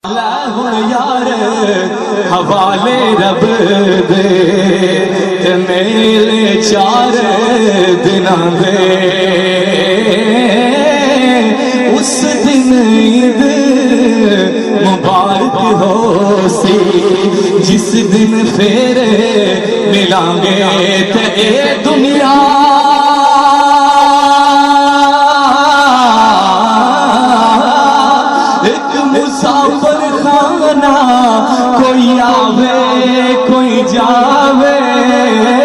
यार हवाले रब दे मेले 4 दिन दे उस दिन ईद मुबारक हो सी जिस दिन फिर मिलांगे ते ए दुनिया एक मुसाफिर खाना कोई आवे कोई जावे